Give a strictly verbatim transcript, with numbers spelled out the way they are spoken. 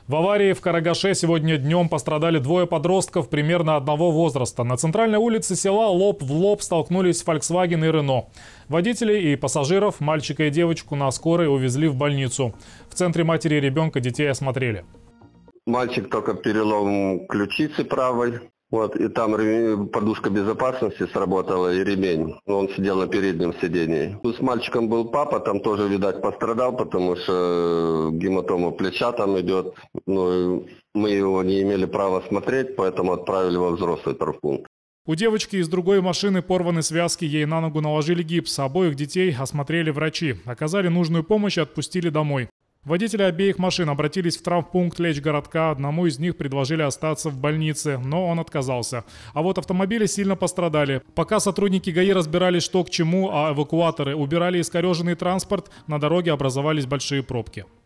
В аварии в Карагаше сегодня днем пострадали двое подростков примерно одного возраста. На центральной улице села лоб в лоб столкнулись Volkswagen и Renault. Водителей и пассажиров, мальчика и девочку, на скорой увезли в больницу. В центре матери и ребенка детей осмотрели. Мальчик только перелом ключицы правой. Вот, и там подушка безопасности сработала и ремень. Он сидел на переднем сидении. С мальчиком был папа, там тоже, видать, пострадал, потому что гематома плеча там идет. Ну, мы его не имели права смотреть, поэтому отправили во взрослый травмпункт. У девочки из другой машины порваны связки, ей на ногу наложили гипс. Обоих детей осмотрели врачи, оказали нужную помощь и отпустили домой. Водители обеих машин обратились в травмпункт Лечгородка. Одному из них предложили остаться в больнице, но он отказался. А вот автомобили сильно пострадали. Пока сотрудники ГАИ разбирались, что к чему, а эвакуаторы убирали искореженный транспорт, на дороге образовались большие пробки.